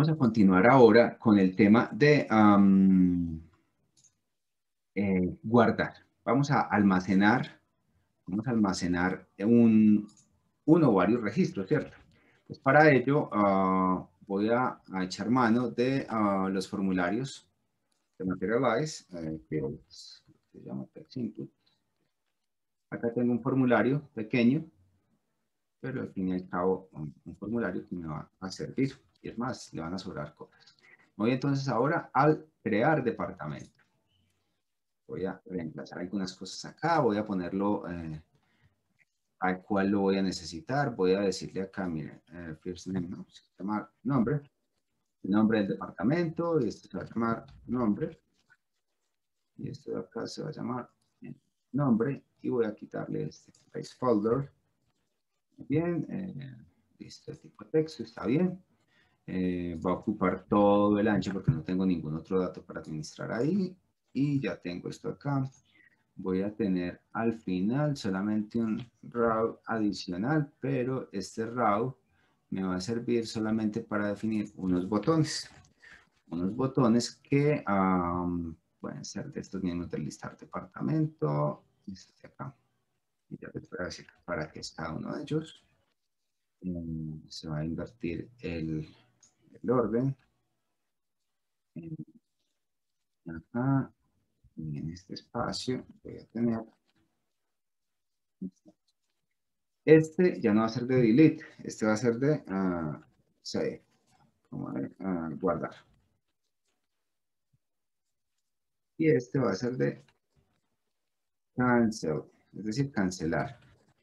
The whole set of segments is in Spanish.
Vamos a continuar ahora con el tema de guardar. Vamos a almacenar uno o varios registros, ¿cierto? Pues para ello voy a echar mano de los formularios de Materialize, que se llama Text Input. Acá tengo un formulario pequeño, pero al fin y al cabo un formulario que me va a servir. Y es más, le van a sobrar cosas. Voy entonces ahora al crear departamento. Voy a reemplazar algunas cosas acá, voy a ponerlo a cuál lo voy a necesitar. Voy a decirle acá, mire, first name, ¿no? Se llama nombre, el nombre del departamento, y este se va a llamar nombre. Y esto de acá se va a llamar nombre, y voy a quitarle este placeholder. Bien, listo, el tipo de texto está bien. Va a ocupar todo el ancho porque no tengo ningún otro dato para administrar ahí. Y ya tengo esto acá. Voy a tener al final solamente un raw adicional, pero este raw me va a servir solamente para definir unos botones. Unos botones que pueden ser de estos mismos del listar departamento. Este de acá. Y ya les voy a decir para qué es cada uno de ellos. Se va a invertir el orden. Acá, y en este espacio, voy a tener. Este ya no va a ser de delete, este va a ser de save, como de guardar. Y este va a ser de cancel, es decir, cancelar.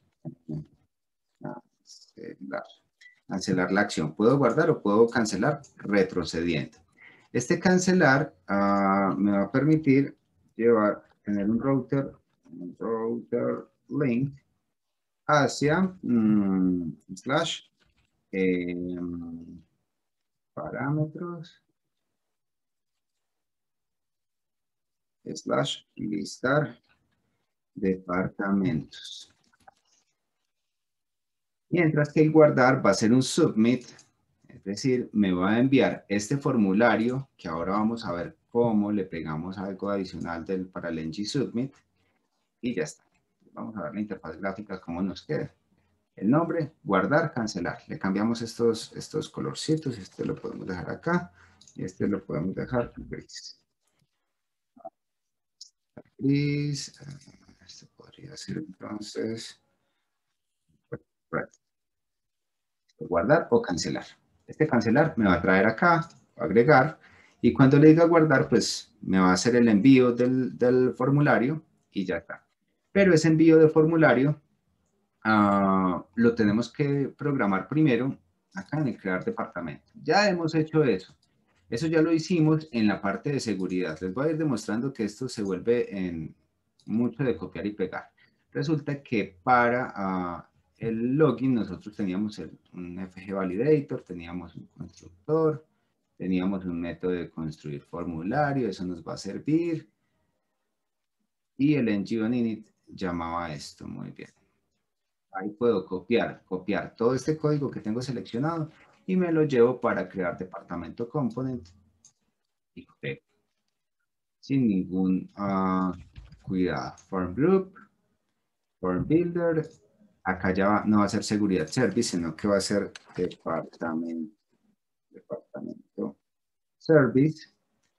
Cancelar. Cancelar la acción. Puedo guardar o puedo cancelar retrocediendo. Este cancelar me va a permitir tener un router link hacia slash parámetros slash listar departamentos. Mientras que el guardar va a ser un submit, es decir, me va a enviar este formulario, que ahora vamos a ver cómo le pegamos algo adicional para el ng submit, y ya está. Vamos a ver la interfaz gráfica cómo nos queda. El nombre, guardar, cancelar. Le cambiamos estos colorcitos, este lo podemos dejar acá, y este lo podemos dejar gris. Gris, este podría ser entonces guardar o cancelar. Este cancelar me va a traer acá, agregar, y cuando le diga guardar, pues me va a hacer el envío del formulario y ya está. Pero ese envío de formulario lo tenemos que programar primero acá en el crear departamento. Ya hemos hecho eso. Eso ya lo hicimos en la parte de seguridad. Les voy a ir demostrando que esto se vuelve en mucho de copiar y pegar. Resulta que para el login nosotros teníamos un FG Validator, teníamos un constructor, teníamos un método de construir formulario, eso nos va a servir. Y el ng-init llamaba esto, muy bien. Ahí puedo copiar todo este código que tengo seleccionado y me lo llevo para crear departamento component y pego. Sin ningún cuidado. Form group, form builder. Acá ya no va a ser seguridad service, sino que va a ser departamento service,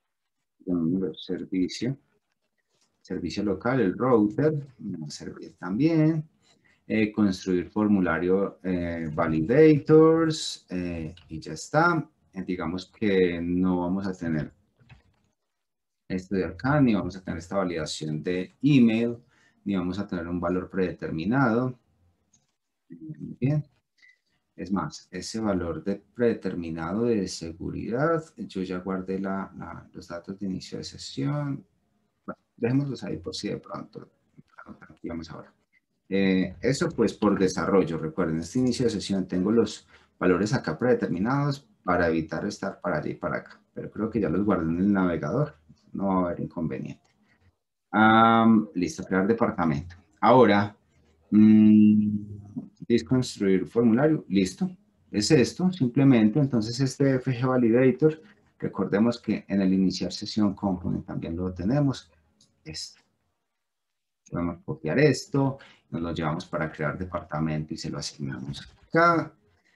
servicio local, el router, me va a servir también. Construir formulario validators y ya está. Digamos que no vamos a tener esto de acá, ni vamos a tener esta validación de email, ni vamos a tener un valor predeterminado. Bien. Es más, ese valor predeterminado de seguridad, yo ya guardé los datos de inicio de sesión. Bueno, dejémoslos ahí por si de pronto. Aquí vamos ahora. Eso pues por desarrollo. Recuerden, en este inicio de sesión tengo los valores acá predeterminados para evitar estar para allá y para acá. Pero creo que ya los guardé en el navegador. No va a haber inconveniente. Listo, crear departamento. Ahora, desconstruir formulario. Listo. es esto, simplemente. Entonces este FG Validator, recordemos que en el iniciar sesión component también lo tenemos. Esto. Podemos copiar esto, nos lo llevamos para crear departamento y se lo asignamos acá.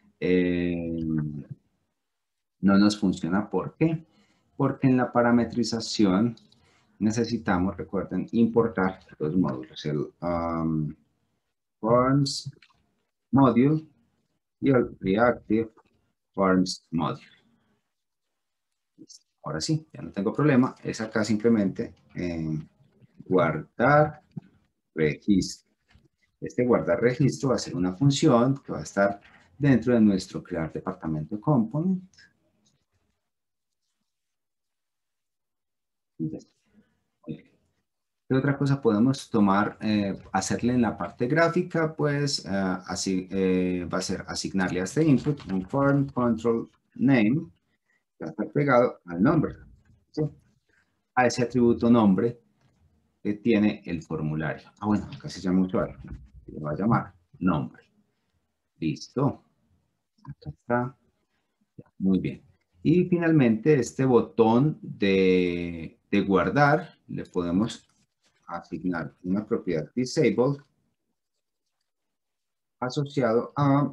No nos funciona, ¿por qué? Porque en la parametrización necesitamos, recuerden, importar los módulos, el forms module y el reactive forms module. Ahora sí, ya no tengo problema, es acá simplemente guardar registro. Este guardar registro va a ser una función que va a estar dentro de nuestro crear departamento component. Y ya está. ¿Qué otra cosa podemos tomar, hacerle en la parte gráfica? Pues así va a ser asignarle a este input un form control name que va a estar pegado al nombre, ¿sí? A ese atributo nombre que tiene el formulario. Ah, bueno, acá se llama usuario. Le va a llamar nombre. Listo. Acá está. Muy bien. Y finalmente este botón de guardar le podemos asignar una propiedad disabled asociado a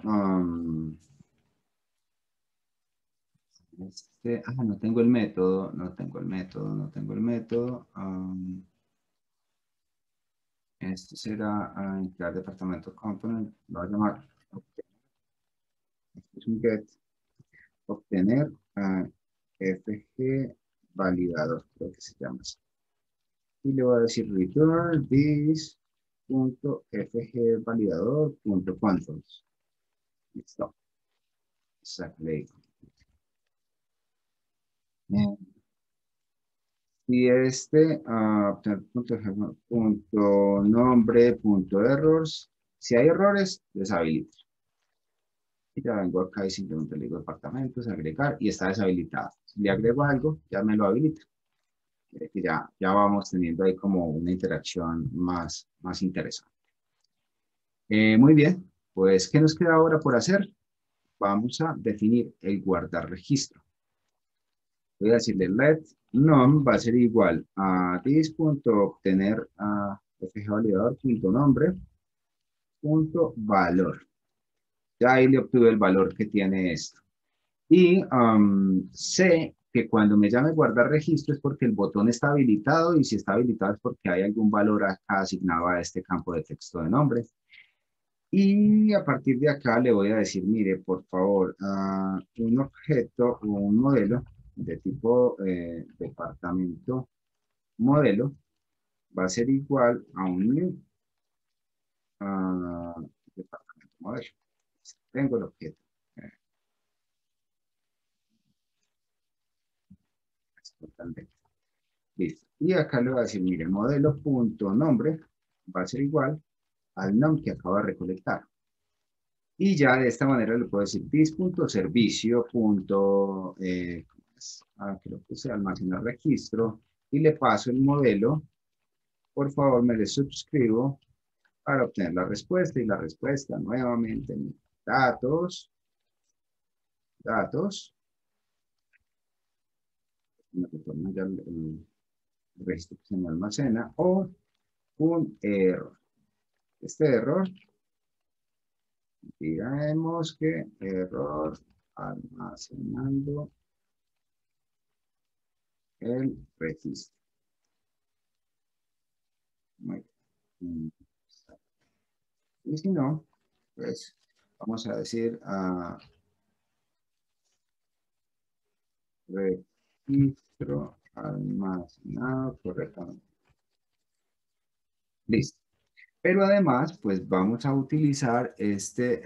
no tengo el método, no tengo el método, no tengo el método. Este será crear departamento component, lo voy a llamar este es un get, obtener FG validador, creo que se llama así. Y le voy a decir return this.fgvalidador.controls. Listo. Exactly. Y este, punto nombre, punto errors. Si hay errores, deshabilito. Y ya vengo acá y simplemente le digo departamentos, agregar, y está deshabilitado. Si le agrego algo, ya me lo habilita. Que ya vamos teniendo ahí como una interacción más interesante. Muy bien, pues, ¿qué nos queda ahora por hacer? Vamos a definir el guardar registro. Voy a decirle let num va a ser igual a this.obtener fgvalidador.nombre .valor. Ya ahí le obtuve el valor que tiene esto. Y sé que cuando me llame guardar registro es porque el botón está habilitado y si está habilitado es porque hay algún valor acá asignado a este campo de texto de nombre. Y a partir de acá le voy a decir, mire, por favor, un objeto o un modelo de tipo departamento modelo va a ser igual a un new departamento modelo. Tengo el objeto. Totalmente. Listo. Y acá le voy a decir, mire, modelo.nombre va a ser igual al nom que acabo de recolectar. Y ya de esta manera le puedo decir this.servicio. Que lo puse almacenar registro y le paso el modelo. Por favor, me le suscribo para obtener la respuesta y la respuesta nuevamente en datos, me retorna ya el registro que se me almacena o un error. Este error, digamos que error almacenando el registro. Muy bien. Y si no, pues vamos a decir registro almacenado correctamente. Listo. Pero además, pues vamos a utilizar este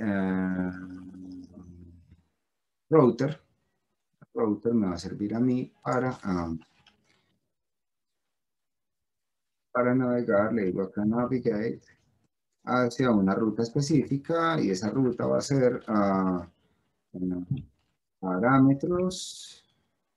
router. El router me va a servir a mí para navegar. Le digo acá navigate hacia una ruta específica y esa ruta va a ser parámetros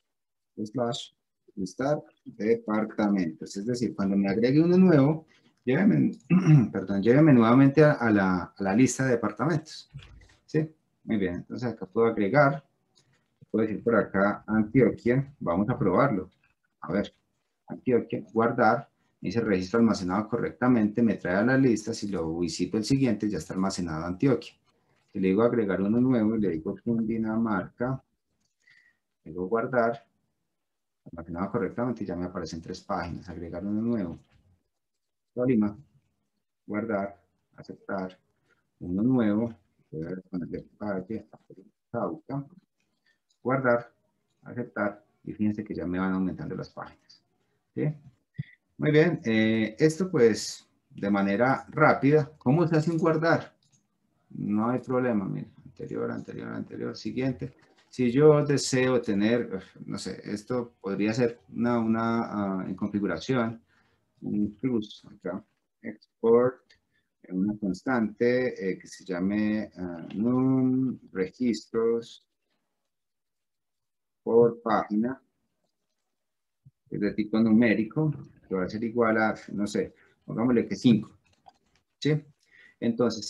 / listar departamentos. Es decir, cuando me agregue uno nuevo, lléveme, perdón, lléveme nuevamente a la lista de departamentos. ¿Sí? Muy bien, entonces acá puedo agregar, puedo decir por acá Antioquia, vamos a probarlo. A ver, Antioquia, guardar, dice registro almacenado correctamente, me trae a la lista, si lo visito el siguiente ya está almacenado Antioquia. Si le digo agregar uno nuevo, le digo Cundinamarca, le digo guardar, almacenado correctamente, ya me aparecen 3 páginas, agregar uno nuevo. Tolima, guardar, aceptar, uno nuevo, voy a ponerle Valle, Cauca, guardar, aceptar, y fíjense que ya me van aumentando las páginas. ¿Sí? Muy bien, esto pues de manera rápida, ¿cómo se hace un guardar? No hay problema, mira, anterior, anterior, anterior, siguiente. Si yo deseo tener, no sé, esto podría ser en configuración, un plus acá, export, una constante que se llame num registros por página, es de tipo numérico, que va a ser igual a, no sé, pongámosle que 5, ¿sí? Entonces,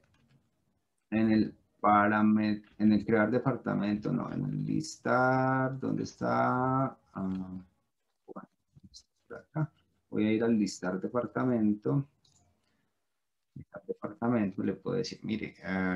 en el crear departamento, no, en el listar, ¿dónde está? Bueno, acá. Voy a ir al listar departamento. Listar departamento, le puedo decir, mire,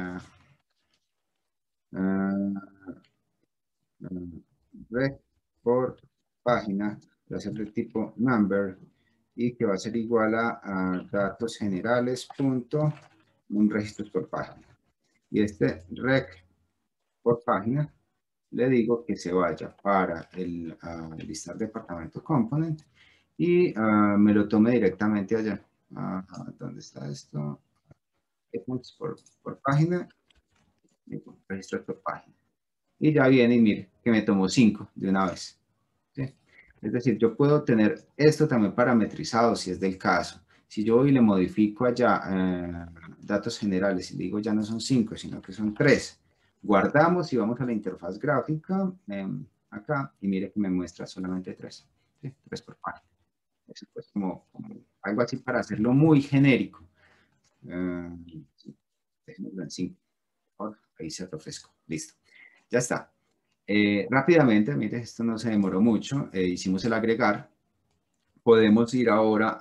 red por página, va a ser de tipo number y que va a ser igual a datos generales punto un registro por página. Y este rec por página le digo que se vaya para el listar departamento component y me lo tome directamente allá. ¿Dónde está esto? Por página, registro por página. Y ya viene y mire que me tomó 5 de una vez. ¿Sí? Es decir, yo puedo tener esto también parametrizado si es del caso. Si yo hoy le modifico allá datos generales y digo ya no son 5, sino que son 3, guardamos y vamos a la interfaz gráfica acá y mire que me muestra solamente 3. ¿Sí? 3 por página. Eso pues como algo así para hacerlo muy genérico. Sí, déjenmelo en 5. Ahí se refresco. Listo. Ya está. Rápidamente, mire, esto no se demoró mucho, hicimos el agregar, podemos ir ahora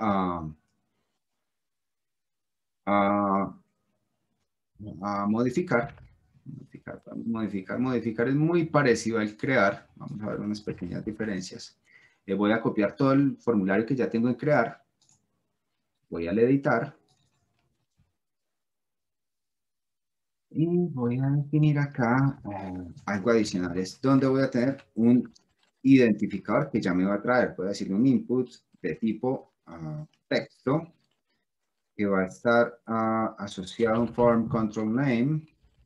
a, a modificar, modificar es muy parecido al crear, vamos a ver unas pequeñas diferencias. Voy a copiar todo el formulario que ya tengo en crear, voy al editar, y voy a definir acá algo adicional, es donde voy a tener un identificador que ya me va a traer, puedo decirle un input de tipo texto, que va a estar asociado a un form control name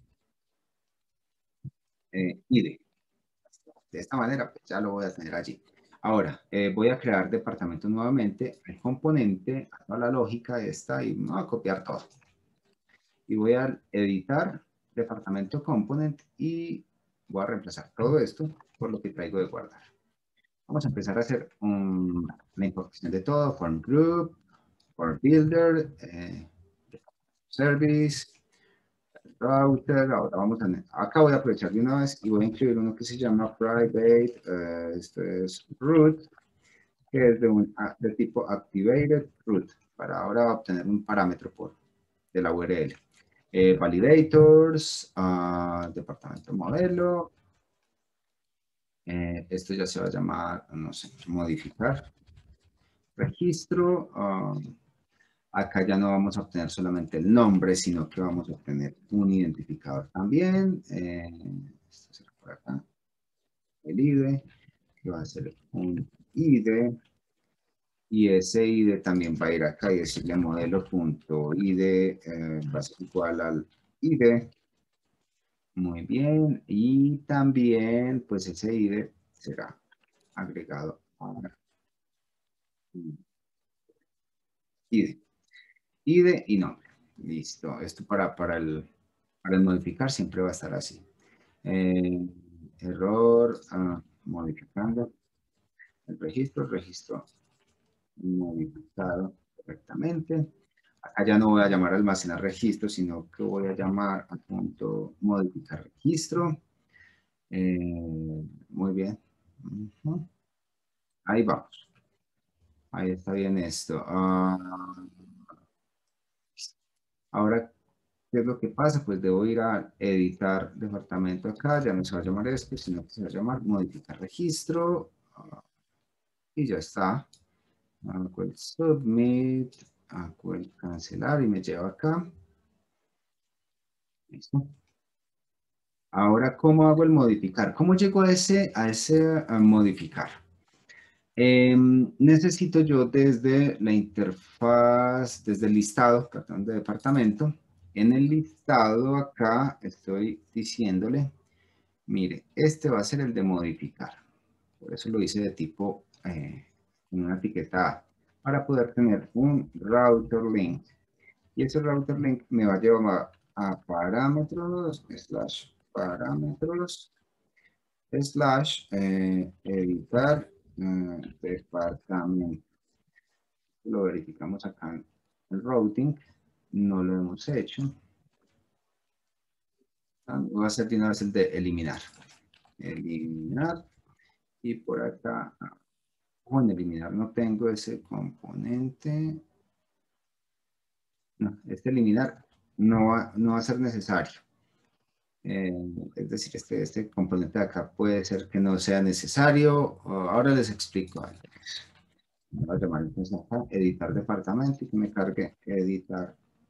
ID. De esta manera, pues ya lo voy a tener allí. Ahora, voy a crear departamento nuevamente, el componente, a la lógica esta y me voy a copiar todo. Y voy a editar departamento component y voy a reemplazar todo esto por lo que traigo de guardar. Vamos a empezar a hacer la importación de todo, form group, form builder, service, router. Ahora vamos acá voy a aprovechar de una vez y voy a incluir uno que se llama private, esto es root, que es de tipo activated root, para ahora obtener un parámetro de la URL. Validators, departamento modelo, esto ya se va a llamar, no sé, modificar, registro, acá ya no vamos a obtener solamente el nombre, sino que vamos a obtener un identificador también. Esto será por acá. El ID, que va a ser un ID. Y ese ID también va a ir acá y decirle modelo.id va a ser igual al ID. Muy bien. Y también, pues ese ID será agregado a ID. ID y nombre. Listo. Esto para el modificar siempre va a estar así. Error, modificando el registro modificado correctamente. Acá ya no voy a llamar almacenar registro, sino que voy a llamar a punto modificar registro. Muy bien. Ujú. Ahí vamos. Ahí está bien esto. Ahora, ¿qué es lo que pasa? Pues debo ir a editar departamento acá. Ya no se va a llamar esto, sino que se va a llamar modificar registro. Y ya está. Hago el submit. Hago el cancelar y me lleva acá. Listo. Ahora, ¿cómo hago el modificar? ¿Cómo llego a modificar? Necesito yo desde la interfaz, desde el listado, perdón, de departamento. En el listado acá estoy diciéndole, mire, este va a ser el de modificar. Por eso lo hice de tipo, con una etiqueta A, para poder tener un router link. Y ese router link me va a llevar a parámetros, slash parámetros, slash editar departamento. Lo verificamos acá en el routing. No lo hemos hecho. Voy a hacer de una vez el de eliminar. Eliminar. Y por acá, con eliminar no tengo ese componente. No, este eliminar no va a ser necesario. Es decir, este componente de acá puede ser que no sea necesario. Ahora les explico algo. Voy a llamar entonces acá, editar departamento y que me cargue editar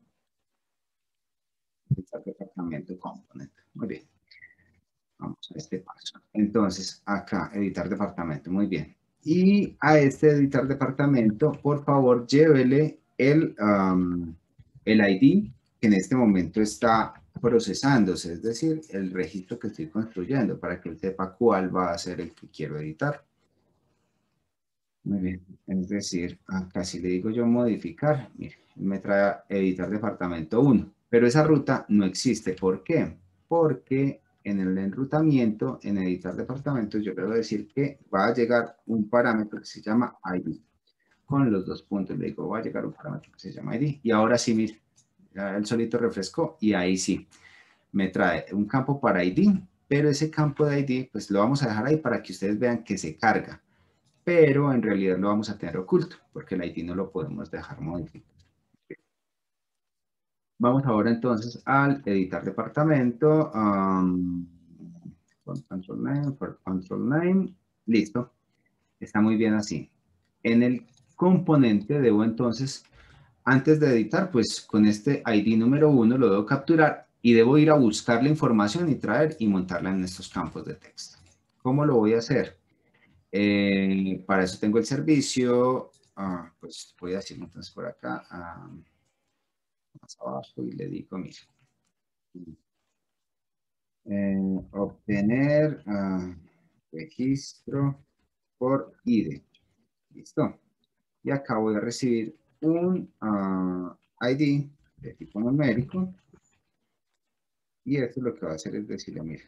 departamento component. Muy bien. Vamos a este paso. Entonces, acá, editar departamento. Muy bien. Y a este editar departamento, por favor, llévele el ID que en este momento está procesándose, es decir, el registro que estoy construyendo para que él sepa cuál va a ser el que quiero editar. Muy bien, es decir, acá si le digo yo modificar, mire, me trae editar departamento 1, pero esa ruta no existe. ¿Por qué? Porque en el enrutamiento, en editar departamentos, yo le voy a decir que va a llegar un parámetro que se llama ID. Con los dos puntos le digo, va a llegar un parámetro que se llama ID. Y ahora sí, mire, ya él solito refrescó y ahí sí, me trae un campo para ID, pero ese campo de ID, pues lo vamos a dejar ahí para que ustedes vean que se carga, pero en realidad lo vamos a tener oculto, porque el ID no lo podemos dejar modificado. Vamos ahora entonces al editar departamento, por control name, listo, está muy bien así. En el componente debo entonces, antes de editar, pues con este ID número 1 lo debo capturar y debo ir a buscar la información y traer y montarla en estos campos de texto. ¿Cómo lo voy a hacer? Para eso tengo el servicio, pues voy a decir entonces por acá, más abajo y le digo, mire, obtener registro por ID. Listo. Y acá voy a recibir un ID de tipo numérico. Y esto lo que va a hacer es decirle, mire,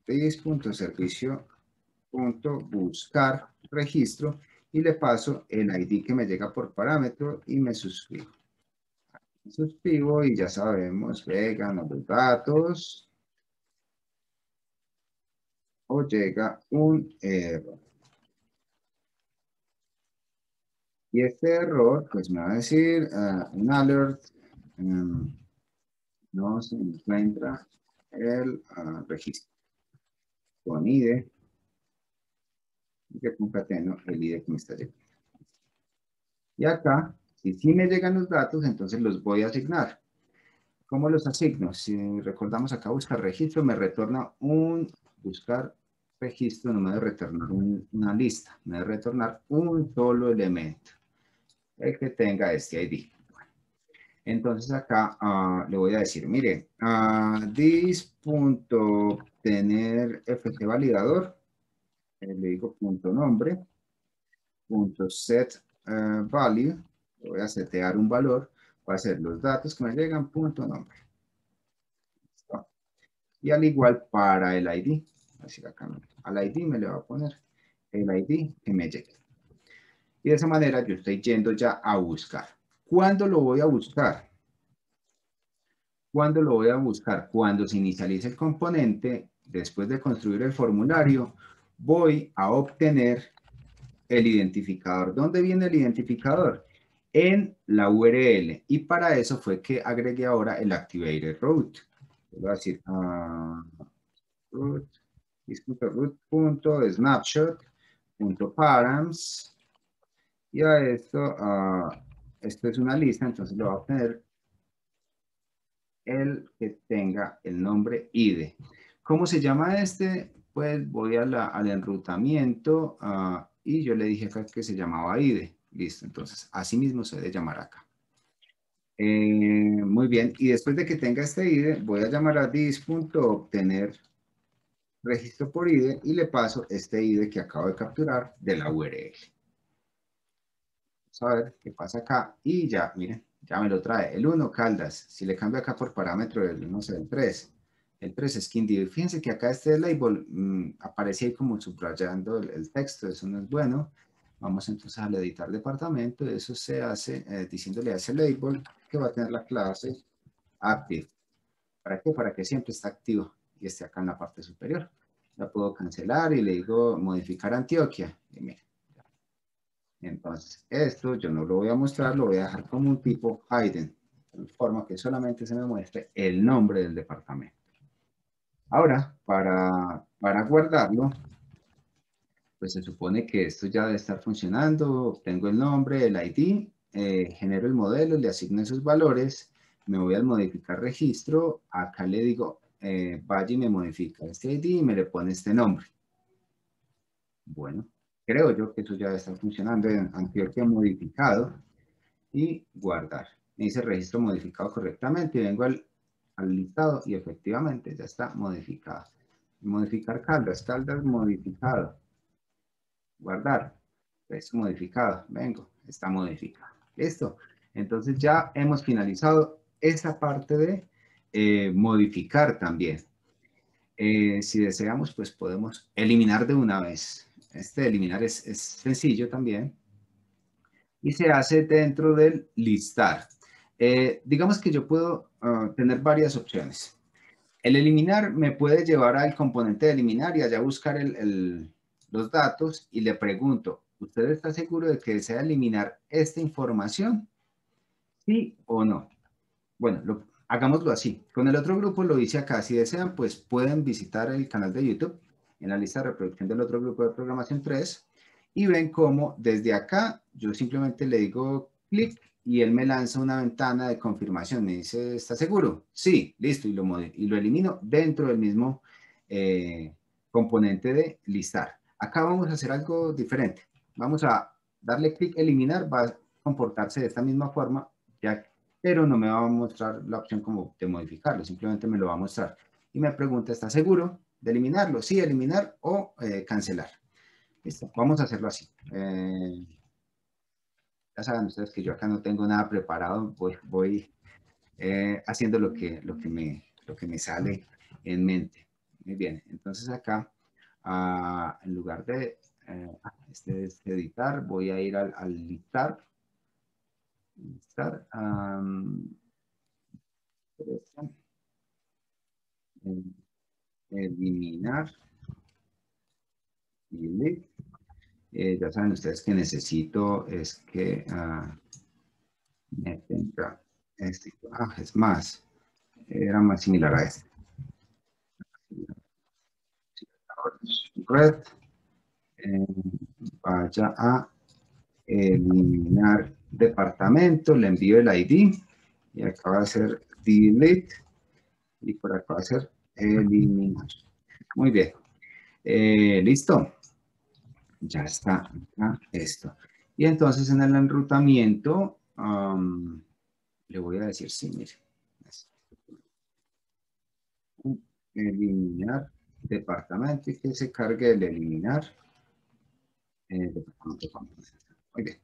dis.servicio.buscar registro y le paso el ID que me llega por parámetro y me suscribo. Me suscribo y ya sabemos, llegan los datos o llega un error. Y este error, pues me va a decir un alert, no se encuentra el registro con ID, y que concateno el ID que me está llegando. Y acá, si sí me llegan los datos, entonces los voy a asignar. ¿Cómo los asigno? Si recordamos acá buscar registro, me retorna un buscar registro, no me debe retornar una lista, me debe retornar un solo elemento, el que tenga este ID. Entonces acá le voy a decir, mire, this.tener fc validador, le digo punto nombre, punto set value, le voy a setear un valor, va a ser los datos que me llegan, punto nombre. ¿Listo? Y al igual para el ID, así acá, al ID me le va a poner el ID que me llegue. Y de esa manera yo estoy yendo ya a buscar. ¿Cuándo lo voy a buscar? ¿Cuándo lo voy a buscar? Cuando se inicialice el componente, después de construir el formulario, voy a obtener el identificador. ¿Dónde viene el identificador? En la URL. Y para eso fue que agregué ahora el activated root. Voy a decir root.snapshot.params. Y a esto, esto es una lista, entonces lo voy a obtener el que tenga el nombre ID. ¿Cómo se llama este? Pues voy al enrutamiento y yo le dije acá que se llamaba ID. Listo, entonces así mismo se debe llamar acá. Muy bien, y después de que tenga este ID, voy a llamar a this.obtener registro por ID y le paso este ID que acabo de capturar de la URL. Vamos a ver qué pasa acá y ya, miren, ya me lo trae. El 1, Caldas. Si le cambio acá por parámetro, no sé, el 3. El 3 es Quindío. Fíjense que acá este label aparece ahí como subrayando el texto. Eso no es bueno. Vamos entonces al editar departamento. Eso se hace diciéndole a ese label que va a tener la clase active. ¿Para qué? Para que siempre esté activo y esté acá en la parte superior. La puedo cancelar y le digo modificar Antioquia. Y miren. Entonces, esto yo no lo voy a mostrar, lo voy a dejar como un tipo hidden, de forma que solamente se me muestre el nombre del departamento. Ahora, para guardarlo, pues se supone que esto ya debe estar funcionando. Obtengo el nombre, el ID, genero el modelo, le asigno esos valores, me voy al modificar registro, acá le digo, vaya y me modifica este ID y me le pone este nombre. Bueno, creo yo que eso ya debe estar funcionando en Antioquia modificado. Y guardar. Me dice registro modificado correctamente y vengo al listado y efectivamente ya está modificado. Modificar Caldas, Caldas modificado. Guardar, registro modificado. Vengo, está modificado. Listo. Entonces ya hemos finalizado esa parte de modificar también. Si deseamos, pues podemos eliminar de una vez. Este eliminar es sencillo también. Y se hace dentro del listar. Digamos que yo puedo tener varias opciones. El eliminar me puede llevar al componente de eliminar y allá buscar los datos y le pregunto, ¿usted está seguro de que desea eliminar esta información? ¿Sí o no? Bueno, hagámoslo así. Con el otro grupo lo hice acá. Si desean, pues pueden visitar el canal de YouTube en la lista de reproducción del otro grupo de programación 3 y ven cómo desde acá yo simplemente le digo clic y él me lanza una ventana de confirmación. Me dice, ¿está seguro? Sí, listo. Y lo elimino dentro del mismo componente de listar. Acá vamos a hacer algo diferente. Vamos a darle clic eliminar. Va a comportarse de esta misma forma, ya pero no me va a mostrar la opción como de modificarlo, simplemente me lo va a mostrar. Y me pregunta, ¿está seguro de eliminarlo? Sí, eliminar o cancelar. Listo, vamos a hacerlo así. Ya saben ustedes que yo acá no tengo nada preparado, voy haciendo lo que me sale en mente. Muy bien, entonces acá, en lugar de este es editar, voy a ir al listar. Eliminar delete. Ya saben ustedes que necesito es que me tenga este. Es más, era más similar a este. Red, vaya a eliminar departamento, le envío el ID y acá va a ser delete y por acá va a ser eliminar. Muy bien. Listo. Ya está acá esto. Y entonces en el enrutamiento le voy a decir, sí, mire. Eliminar departamento y que se cargue el eliminar departamento. Muy bien.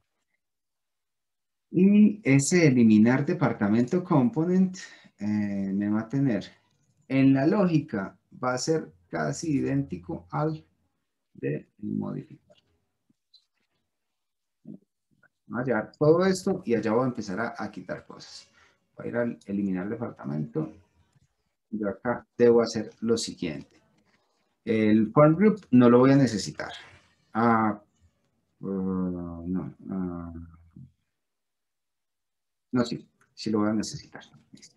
Y ese eliminar departamento component me va a tener en la lógica, va a ser casi idéntico al de modificar. Voy a llevar todo esto y allá voy a empezar a quitar cosas. Voy a ir al eliminar departamento yo acá debo hacer lo siguiente. El form group no lo voy a necesitar. No, no, sí, sí lo voy a necesitar. Listo.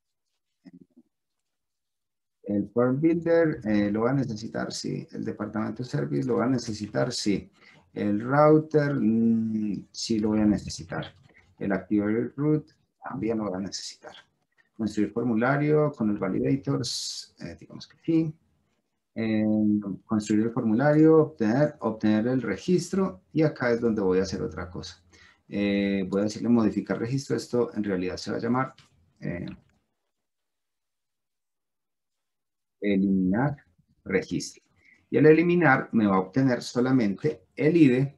El form builder lo va a necesitar, sí. El departamento service lo va a necesitar, sí. El router, sí lo voy a necesitar. El activity root también lo voy a necesitar. Construir formulario con los validators, digamos que sí. Construir el formulario, obtener el registro, y acá es donde voy a hacer otra cosa. Voy a decirle modificar registro. Esto en realidad se va a llamar eliminar registro. Y el eliminar me va a obtener solamente el ID.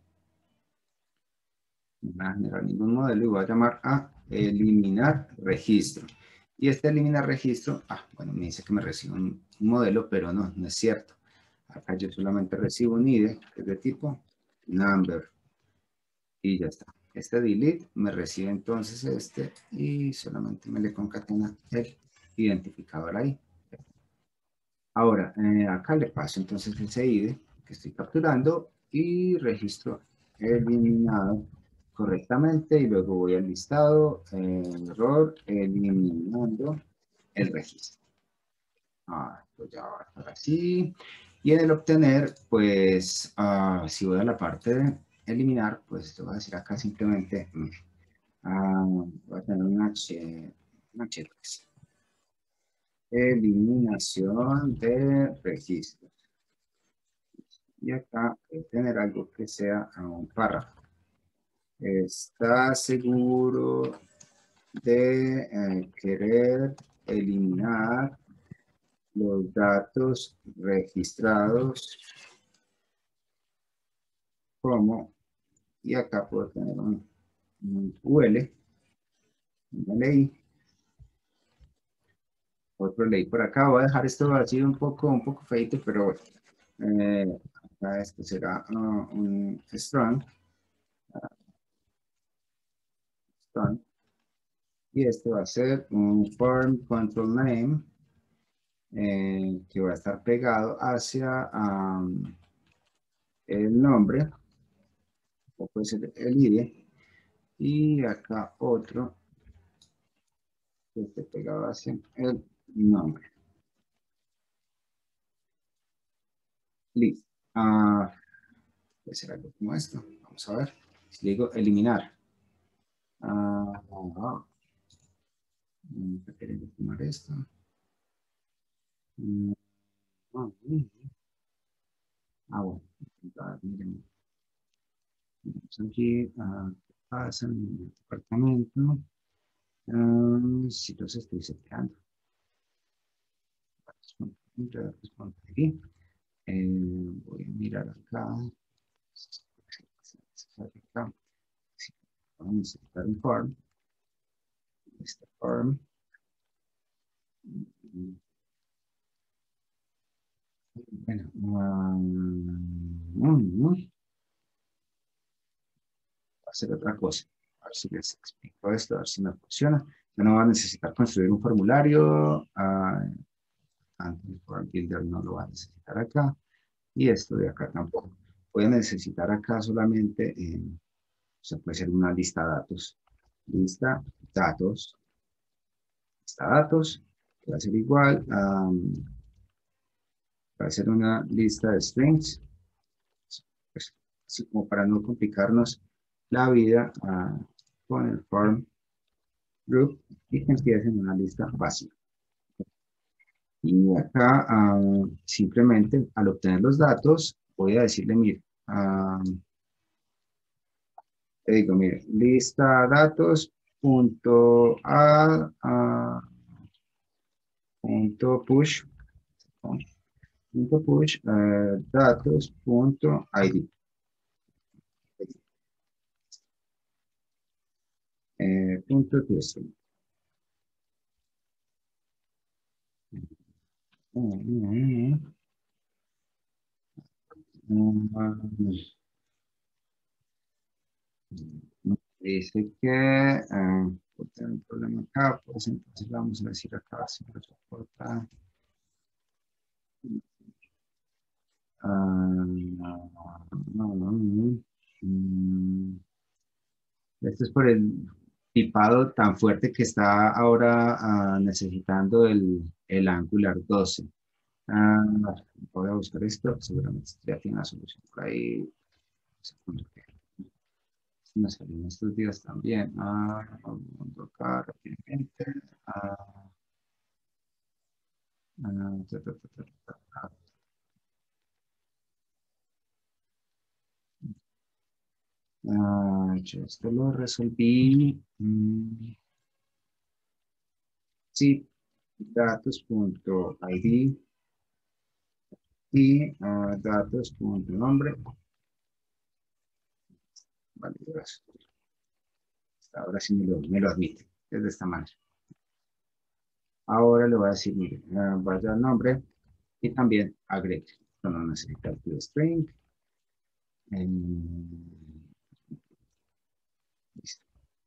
No va a generar ningún modelo y voy a llamar a eliminar registro. Y este eliminar registro, bueno, me dice que me recibe un modelo, pero no, no es cierto. Acá yo solamente recibo un ID que es de tipo number y ya está. Este delete me recibe entonces este y solamente me le concatena el identificador ahí. Ahora, acá le paso entonces ese ID que estoy capturando y registro eliminado correctamente, y luego voy al listado, error, eliminando el registro. Pues ya va a estar así. Y en el obtener, pues, si voy a la parte de eliminar, pues te voy a decir acá simplemente, voy a tener una H, pues, eliminación de registro. Y acá tener algo que sea un párrafo. ¿Está seguro de querer eliminar los datos registrados como? Y acá puedo tener un UL, una ley, otro ley por acá. Voy a dejar esto así un poco feito, pero bueno. Acá esto será un strong. Y este va a ser un form control name que va a estar pegado hacia el nombre, o puede ser el ID, y acá otro que esté pegado hacia el nombre. Listo. Puede ser algo como esto. Vamos a ver. Si le digo eliminar. Queremos tomar esto. Bueno. Miren. Aquí pasa en el departamento. Si los estoy seteando. Aquí. Voy a mirar acá. Vamos a insertar un form. Este form. Bueno, voy a hacer otra cosa. A ver si les explico esto, a ver si me funciona. Ya no va a necesitar construir un formulario. Antes el Form Builder no lo va a necesitar acá. Y esto de acá tampoco. Voy a necesitar acá solamente, o sea, puede ser una lista de datos. Lista datos. Lista datos. Va a ser igual. Va a ser una lista de strings. Pues, así como para no complicarnos la vida con el form group, y que empiece en una lista básica. Y acá simplemente al obtener los datos voy a decirle, mire, te digo, mire, lista datos punto punto push datos punto id. Punto toString. Dice que por tener un problema acá, pues entonces vamos a decir acá si lo soporta. Esto es por el tipado tan fuerte que está ahora necesitando el Angular 12. Ah, voy a buscar esto, seguramente ya tiene la solución por ahí. Segundo que me salió en estos días también. Vamos acá rápidamente. Ah, ta, ta, ta, ta, ta, ta. Yo esto lo resolví. Sí, datos.id y datos.nombre. Vale, gracias. Ahora sí me lo admite. Es de esta manera. Ahora le voy a decir, mire, vaya al nombre y también agregue. No necesita el string. Listo.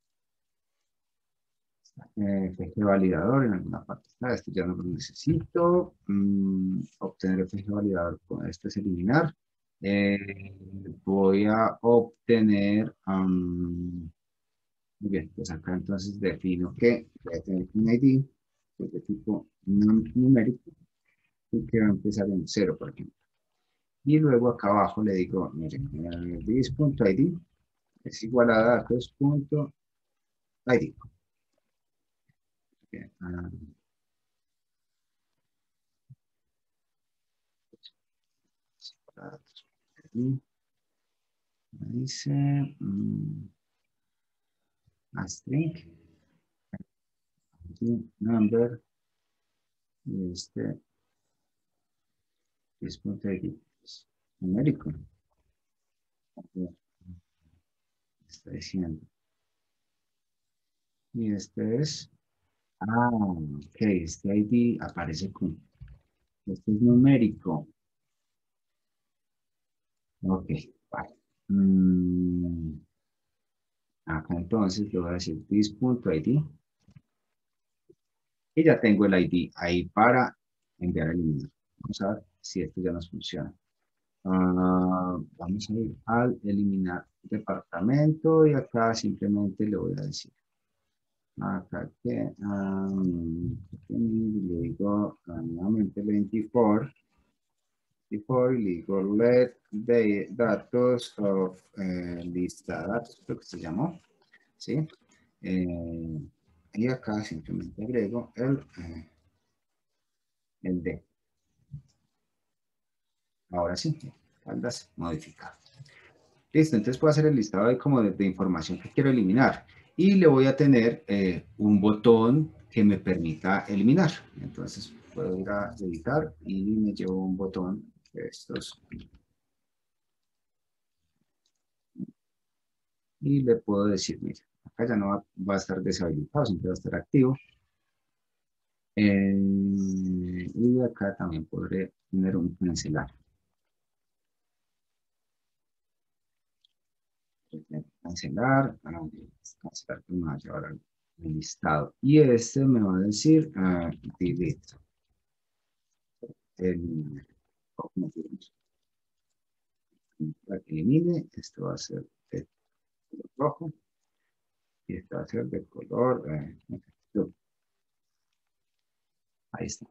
FG validador en alguna parte está. Este ya no lo necesito. Obtener el FG validador con este es eliminar. Voy a obtener. Muy bien, pues acá entonces defino que voy a tener un ID pues de tipo numérico y que va a empezar en 0, por ejemplo. Y luego acá abajo le digo, miren, this.id es igual a datos.id. Bien, datos. Me dice a string, number, y este this.id es numérico. Está diciendo. Y este es, ok, este ID aparece con, este es numérico. Ok, vale. Acá entonces le voy a decir this.id y ya tengo el ID ahí para enviar a eliminar. Vamos a ver si esto ya nos funciona. Vamos a ir al eliminar departamento y acá simplemente le voy a decir acá que le digo nuevamente 24 y le digo let de datos of lista datos, creo que se llamó, ¿sí? Y acá simplemente agrego el D. Ahora sí, faldas modificar. Listo, entonces puedo hacer el listado de, como de información que quiero eliminar. Y le voy a tener un botón que me permita eliminar. Entonces puedo ir a editar y me llevo un botón de estos. Y le puedo decir, mira, acá ya no va a estar deshabilitado, siempre va a estar activo. Y acá también podré tener un cancelar. Cancelar, cancelar que me va a llevar al listado. Y este me va a decir delete. Para que elimine, esto va a ser de color rojo y esto va a ser de color ahí está.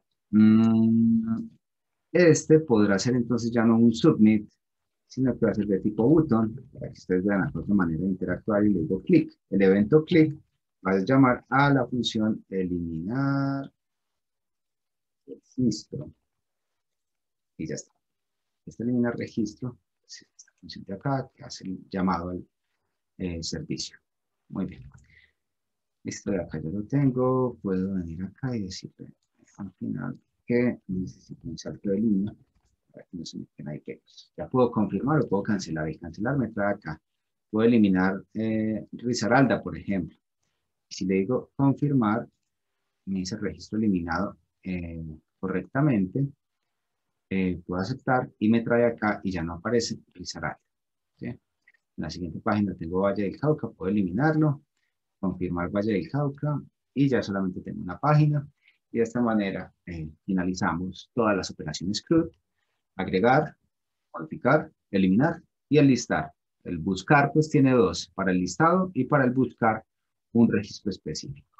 Este podrá ser entonces ya no un submit, sino que va a ser de tipo button, para que ustedes vean la otra manera de interactuar y le digo clic. El evento clic va a llamar a la función eliminar registro. Y ya está. Este eliminar registro, es esta función de acá, que hace el llamado al servicio. Muy bien. Listo, de acá ya lo tengo. Puedo venir acá y decirle al final que necesito un salto de línea para que no se me queden ahí quecos. Ya puedo confirmar o puedo cancelar. Y cancelar me trae acá. Puedo eliminar Risaralda, por ejemplo. Si le digo confirmar, me dice registro eliminado correctamente. Puedo aceptar y me trae acá y ya no aparece Risaralda. ¿Sí? En la siguiente página tengo Valle del Cauca, puedo eliminarlo, confirmar Valle del Cauca y ya solamente tengo una página. Y de esta manera finalizamos todas las operaciones CRUD, agregar, modificar, eliminar y el listar. El buscar pues tiene dos, para el listado y para el buscar un registro específico.